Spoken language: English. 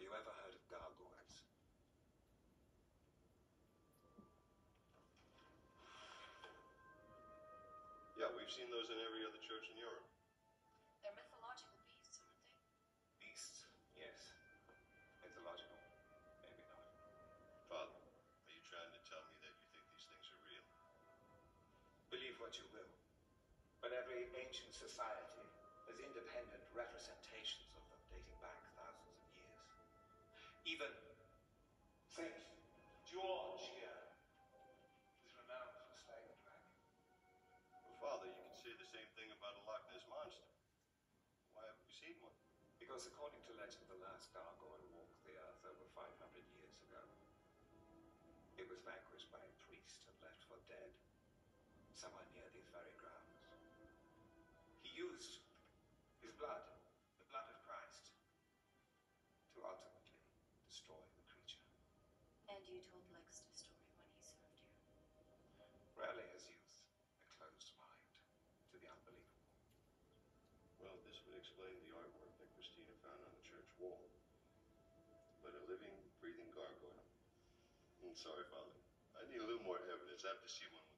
you ever heard of gargoyles? Yeah, we've seen those in every other church in Europe. They're mythological beasts, aren't they? Beasts, yes. Mythological, maybe not. Father, are you trying to tell me that you think these things are real? Believe what you will, but every ancient society has independent representations of them dating back thousands of years. Even Saint George here is renowned for slaying a dragon. Well, Father, you can say the same thing about a Loch Ness monster. Why haven't we seen one? Because according to legend, the last gargoyle walked the earth over 500 years ago. It was vanquished by a priest and left for dead, somewhere near these very grounds. He used his blood, the blood of Christ, to ultimately destroy the creature. And you told Lex to story when he served you. Rarely has youth a closed mind to the unbelievable. Well, this would explain the artwork that Christina found on the church wall. But a living, breathing gargoyle. I'm sorry, Father. I need a little more evidence. I have to see one with